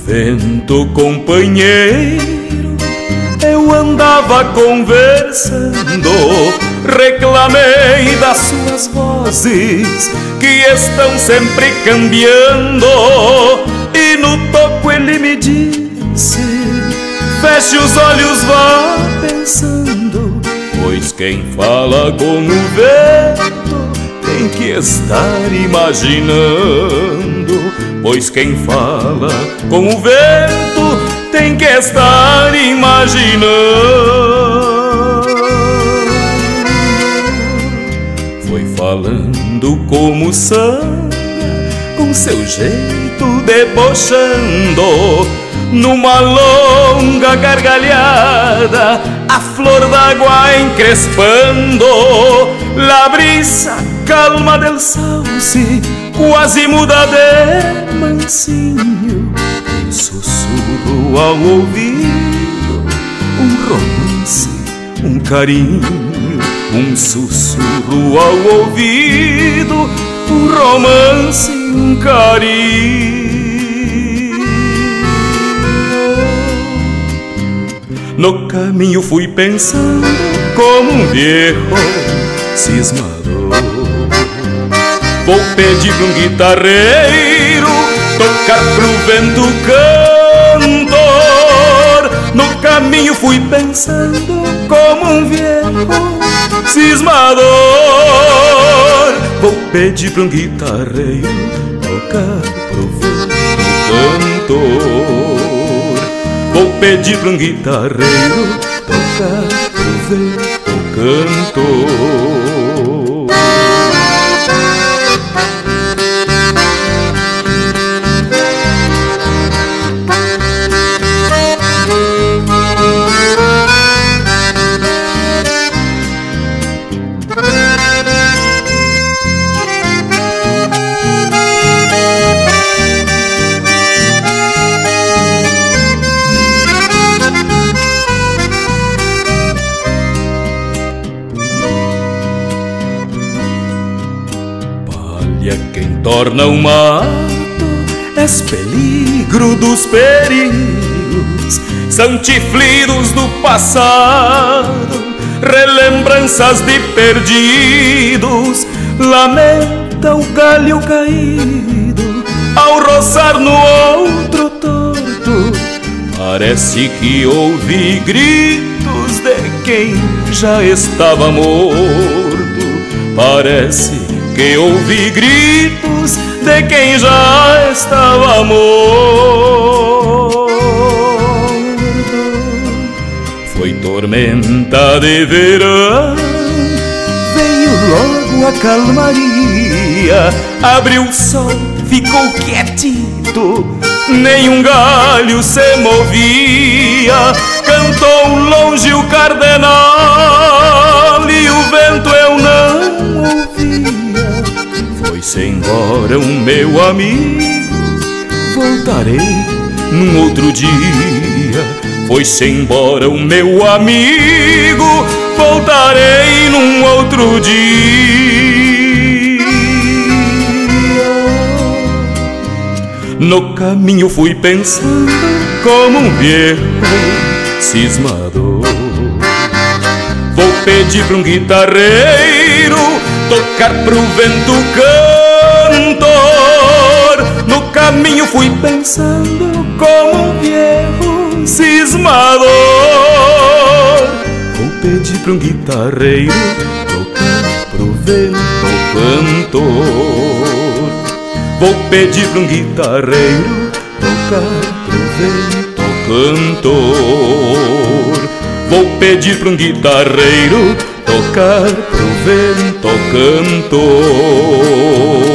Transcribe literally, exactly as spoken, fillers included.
vento companheiro eu andava conversando, reclamei das suas vozes que estão sempre cambiando, e no toco ele me disse: feche os olhos, vá pensando, pois quem fala com o vento tem que estar imaginando, pois quem fala com o vento tem que estar imaginando. Foi falando como samba, com seu jeito debochando, numa longa gargalhada, a flor d'água encrespando, la brisa calma del sauce, quase muda de mansinho, um sussurro ao ouvido, um romance, um carinho, um sussurro ao ouvido, um romance, um carinho. No caminho fui pensando como um viejo cismador, vou pedir pra um guitarreiro tocar pro vento cantor. No caminho fui pensando como um viejo cismador, vou pedir pra um guitarreiro tocar pro vento cantor. Vou pedir pra um guitarreiro tocar pro vento cantor. Quem torna o mato és peligro dos perigos, são chiflidos do passado, relembranças de perdidos, lamenta o galho caído ao roçar no outro torto. Parece que ouvi gritos de quem já estava morto, parece que ouvi gritos de quem já estava morto. Foi tormenta de verão, veio logo a calmaria, abriu o sol, ficou quietito, nenhum galho se movia, cantou longe o cardenal e o vento eu não ouvia. Foi-se embora o meu amigo, voltarei num outro dia. Foi-se embora o meu amigo, voltarei num outro dia. No caminho fui pensando como um viejo cismador, vou pedir pra um guitarreiro tocar pro vento cantor. No caminho fui pensando como um viejo cismador, vou pedir pra um guitarreiro tocar pro vento cantor. Vou pedir pra um guitarreiro tocar pro vento cantor. Vou pedir pra um guitarreiro tocar pro vento cantor.